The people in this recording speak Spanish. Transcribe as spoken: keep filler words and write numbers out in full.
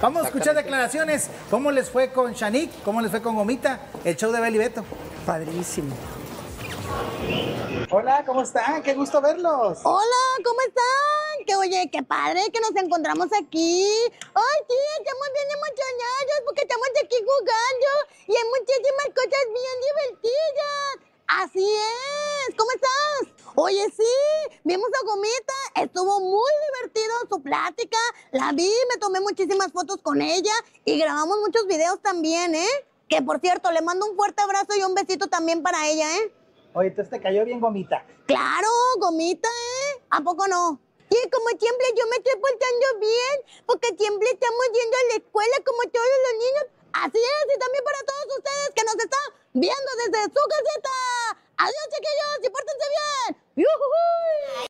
Vamos a escuchar declaraciones. ¿Cómo les fue con Shanique? ¿Cómo les fue con Gomita? El show de Beli Beto. Padrísimo. Hola, ¿cómo están? Qué gusto verlos. Hola, ¿cómo están? Que oye, qué padre que nos encontramos aquí. Ay, sí, estamos bien emocionados porque estamos aquí jugando y hay muchísimas cosas bien divertidas. Así es. ¿Cómo estás? Oye, sí, vimos a Gomita, estuvo muy divertido su plática. La vi, me tomé muchísimas fotos con ella y grabamos muchos videos también, ¿eh? Que por cierto, le mando un fuerte abrazo y un besito también para ella, ¿eh? Oye, entonces te cayó bien Gomita. Claro, Gomita, ¿eh? ¿A poco no? Y como siempre yo me estoy portando bien, porque siempre estamos yendo a la escuela como todos los niños. Así es, y también para todos ustedes que nos están viendo desde su caseta. Adiós, chiquillos, y pórtense bien. ¡Yujujú!